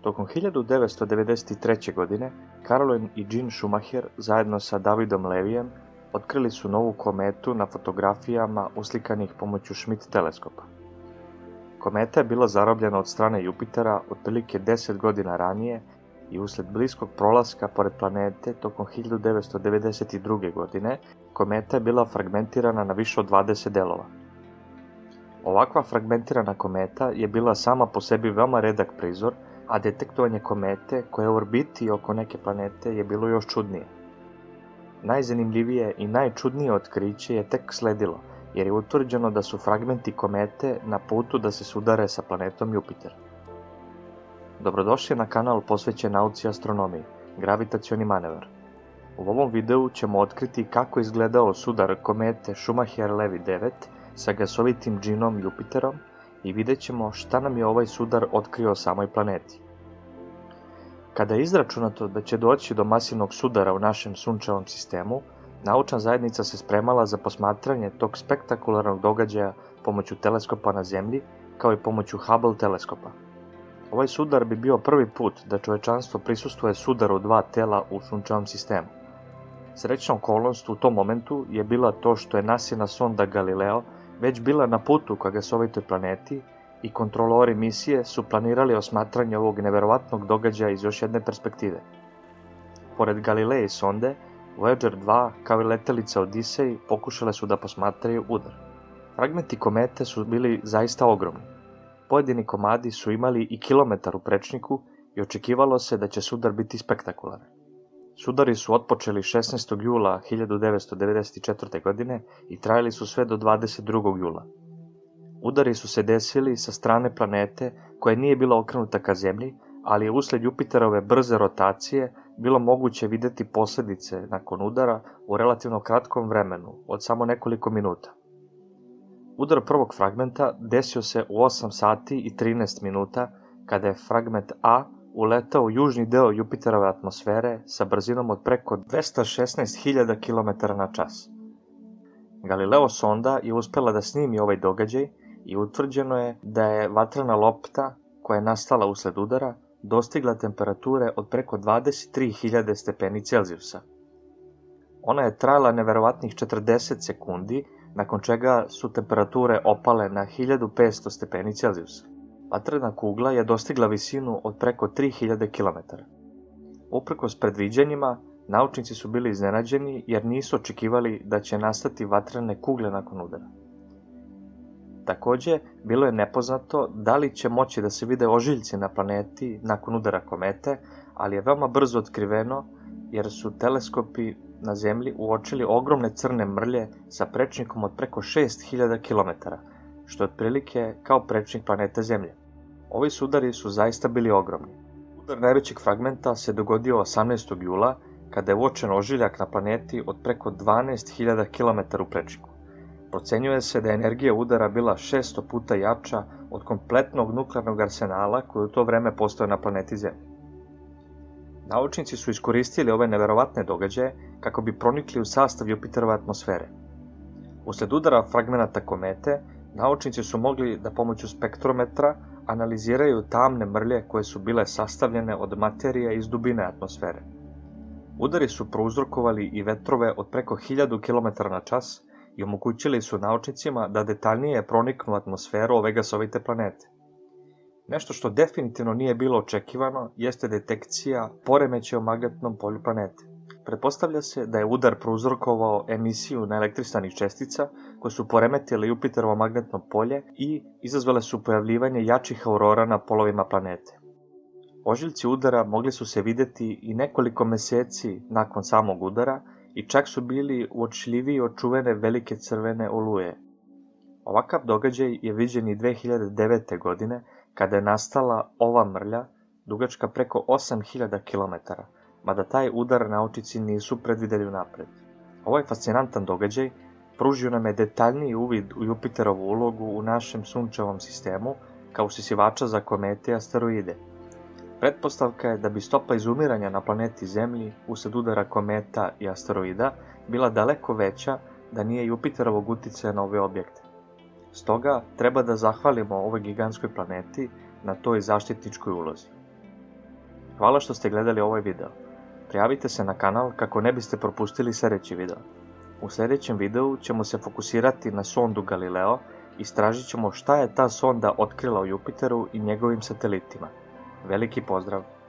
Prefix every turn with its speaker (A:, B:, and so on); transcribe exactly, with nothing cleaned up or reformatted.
A: Tokom hiljadu devetsto devedeset treće. godine Caroline i Gene Schumacher zajedno sa Davidom Levijem otkrili su novu kometu na fotografijama uslikanih pomoću Schmidt teleskopa. Kometa je bila zarobljena od strane Jupitera otprilike deset godina ranije i usled bliskog prolaska pored planete tokom hiljadu devetsto devedeset druge. godine kometa je bila fragmentirana na više od dvadeset delova. Ovakva fragmentirana kometa je bila sama po sebi veoma redak prizor, a detektovanje komete koja je u orbiti oko neke planete je bilo još čudnije. Najzanimljivije i najčudnije otkriće je tek sledilo, jer je utvrđeno da su fragmenti komete na putu da se sudare sa planetom Jupiter. Dobrodošli na kanal posvećen nauci i astronomiji, gravitacioni manevar. U ovom videu ćemo otkriti kako je izgledao sudar komete Schumacher-Levy devet sa gasovitim džinom Jupiterom i vidjet ćemo šta nam je ovaj sudar otkrio o samoj planeti. Kada je izračunato da će doći do masivnog sudara u našem sunčevom sistemu, naučna zajednica se spremala za posmatranje tog spektakularnog događaja pomoću teleskopa na Zemlji, kao i pomoću Hubble teleskopa. Ovaj sudar bi bio prvi put da čovečanstvo prisustvuje sudaru dva tela u sunčevom sistemu. Srećna okolnost u tom momentu je bila to što je nasina sonda Galileo već bila na putu ka gasovitoj planeti i kontrolori misije su planirali osmatranje ovog neverovatnog događaja iz još jedne perspektive. Pored Galileje sonde, Voyager dva kao i letelica Odisej pokušale su da posmatraju udar. Fragmenti komete su bili zaista ogromni. Pojedini komadi su imali i kilometar u prečniku i očekivalo se da će sudar biti spektakularan. Sudari su otpočeli šesnaestog jula hiljadu devetsto devedeset četvrte. godine i trajali su sve do dvadeset drugog jula. Udari su se desili sa strane planete koja nije bila okrenuta ka Zemlji, ali je usled Jupiterove brze rotacije bilo moguće videti posljedice nakon udara u relativno kratkom vremenu, od samo nekoliko minuta. Udar prvog fragmenta desio se u osam sati i trinaest minuta, kada je fragment A uletao u južni deo Jupiterove atmosfere sa brzinom od preko dvesta šesnaest hiljada kilometara na čas. Galileo sonda je uspela da snimi ovaj događaj i utvrđeno je da je vatrena lopta koja je nastala usled udara dostigla temperature od preko dvadeset tri hiljade stepeni Celzijusa. Ona je trajala neverovatnih četrdeset sekundi, nakon čega su temperature opale na hiljadu petsto stepeni Celzijusa. Vatrena kugla je dostigla visinu od preko tri hiljade kilometara. Uprkos predviđanjima, naučnici su bili iznenađeni jer nisu očekivali da će nastati vatrene kugle nakon udara. Takođe, bilo je nepoznato da li će moći da se vide ožiljci na planeti nakon udara komete, ali je veoma brzo otkriveno jer su teleskopi na Zemlji uočili ogromne crne mrlje sa prečnikom od preko šest hiljada kilometara, što je otprilike kao prečnik planete Zemlje. Ovi sudari su zaista bili ogromni. Udar najvećeg fragmenta se dogodio osamnaestog jula, kada je uočen ožiljak na planeti od preko dvanaest hiljada kilometara u prečniku. Procenjuje se da je energija udara bila šesto puta jača od kompletnog nuklearnog arsenala koji u to vreme postojao na planeti Zemlji. Naučnici su iskoristili ove neverovatne događaje kako bi pronikli u sastav Jupiterove atmosfere. Usled udara fragmenata komete, naučnici su mogli da pomoću spektrometra analiziraju tamne mrlje koje su bile sastavljene od materije iz dubine atmosfere. Udari su prouzrokovali i vetrove od preko hiljadu kilometara na čas i omogućili su naučnicima da detaljnije proniknu u atmosferu ove gasovite planete. Nešto što definitivno nije bilo očekivano jeste detekcija poremećaja u magnetnom polju planete. Pretpostavlja se da je udar prouzrokovao emisiju neelektrisanih čestica koje su poremetile Jupiterovo magnetno polje i izazvale su pojavljivanje jačih aurora na polovima planete. Ožiljci udara mogli su se videti i nekoliko meseci nakon samog udara i čak su bili uočljiviji od čuvene velike crvene oluje. Ovakav događaj je viđen i dve hiljade devete. godine kada je nastala ova mrlja dugačka preko osam hiljada kilometara, mada taj udar naučnici nisu predvideli unapred. Ovaj fascinantan događaj pružio nam je detaljniji uvid u Jupiterovu ulogu u našem sunčevom sistemu kao usisivača za komete i asteroide. Pretpostavka je da bi stopa izumiranja na planeti Zemlji usled udara kometa i asteroida bila daleko veća da nije Jupiterovog uticaja na ove objekte. Stoga treba da zahvalimo ovoj gigantskoj planeti na toj zaštitničkoj ulozi. Hvala što ste gledali ovaj video. Prijavite se na kanal kako ne biste propustili sljedeći video. U sljedećem videu ćemo se fokusirati na sondu Galileo i istražit ćemo šta je ta sonda otkrila o Jupiteru i njegovim satelitima. Veliki pozdrav!